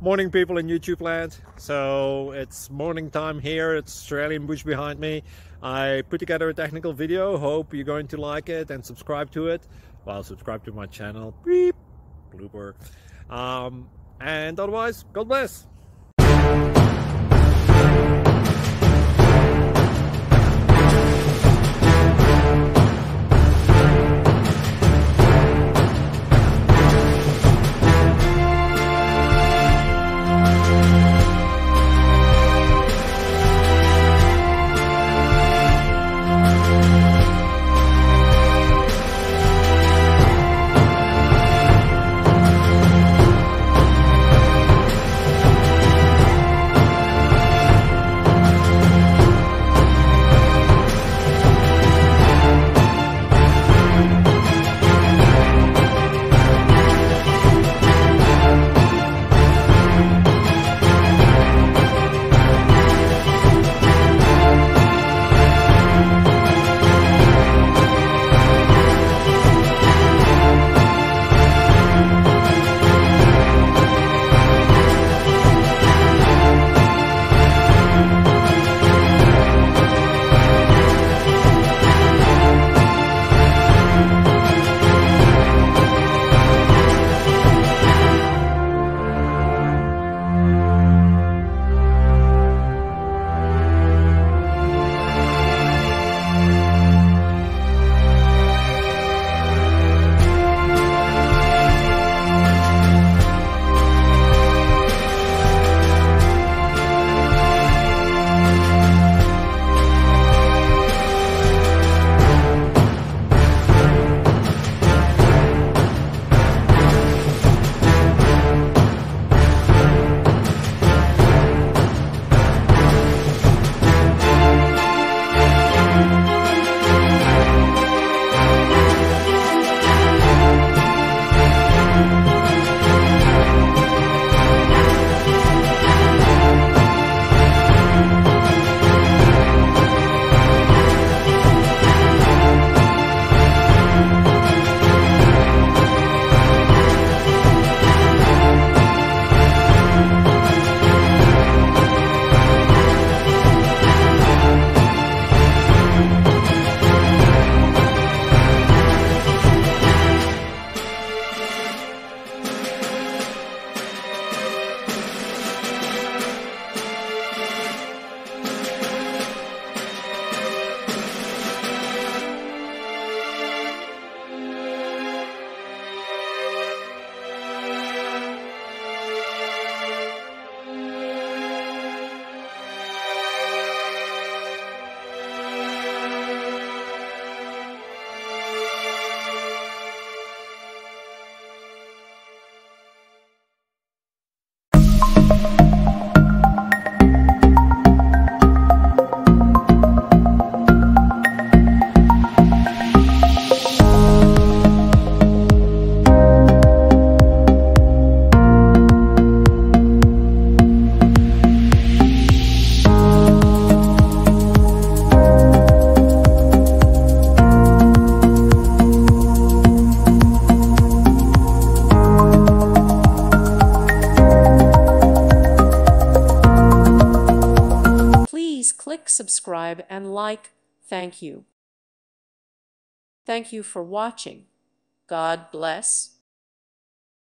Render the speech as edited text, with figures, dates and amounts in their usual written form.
Morning, people in YouTube land. So it's morning time here. It's Australian bush behind me. I put together a technical video. Hope you're going to like it and subscribe to it. Well, subscribe to my channel. Beep. Blooper. And otherwise, God bless. Click subscribe and like. Thank you. Thank you for watching. God bless.